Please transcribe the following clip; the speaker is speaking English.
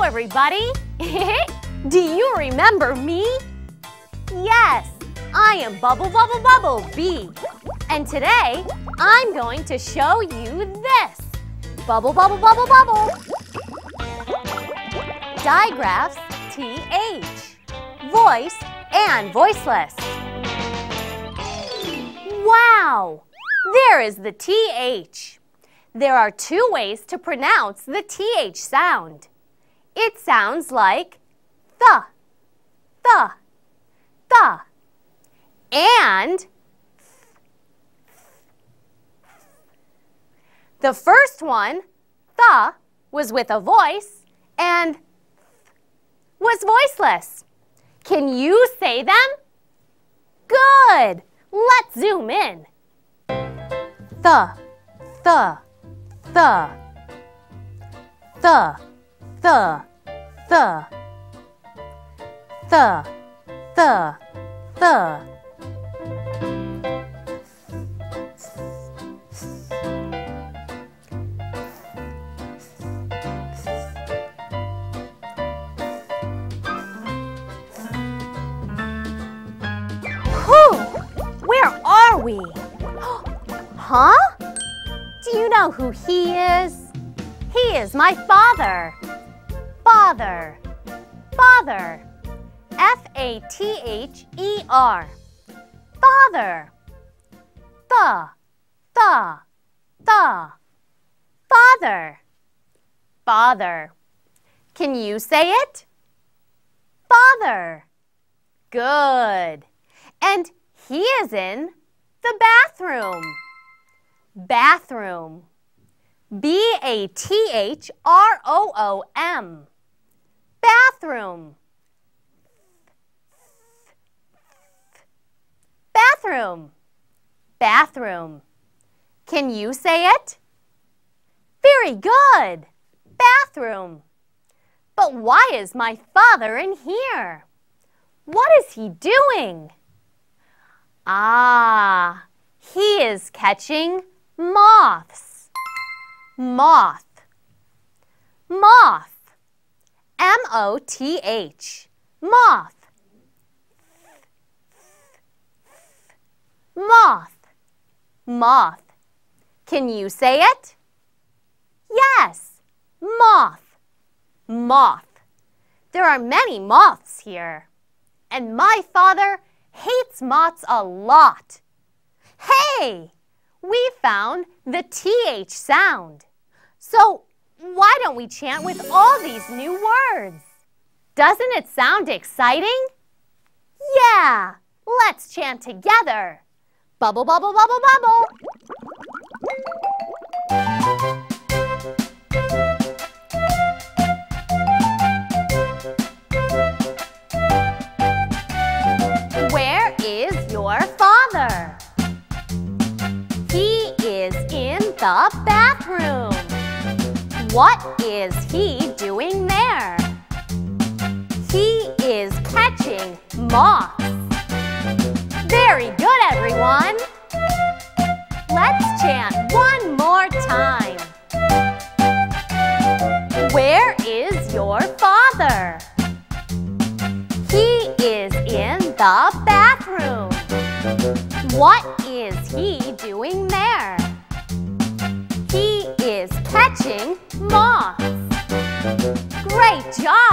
everybody! Do you remember me? Yes, I am Bubble Bubble Bubble Bee. And today, I'm going to show you this. Bubble Bubble Bubble Bubble. Digraphs TH. Voice and voiceless. Wow! There is the TH. There are two ways to pronounce the TH sound. It sounds like the, the, the, and the first one, the, was with a voice and was voiceless. Can you say them? Good! Let's zoom in. The, the, the, the, the, the, the, the, the. Whew! Where are we? Huh? Do you know who he is? He is my father. Father. Father. F-A-T-H-E-R. Father. The. Father. Father. Can you say it? Father. Good. And he is in the bathroom. Bathroom. B-A-T-H-R-O-O-M. Bathroom. Bathroom. Bathroom. Can you say it? Very good. Bathroom. But why is my father in here? What is he doing? Ah, he is catching moths. Moth. Moth. M-O-T-H. Moth. Moth. Moth. Can you say it? Yes, moth. Moth. There are many moths here. And my father hates moths a lot. Hey! We found the TH sound. So why don't we chant with all these new words? Doesn't it sound exciting? Yeah! Let's chant together. Bubble, bubble, bubble, bubble. Where is your father? He is in the bathroom. What is he doing there? He is catching moths. Very good, everyone. Let's chant one more time. Where is your father? He is in the bathroom. What is he doing there? He is catching moths. Great job!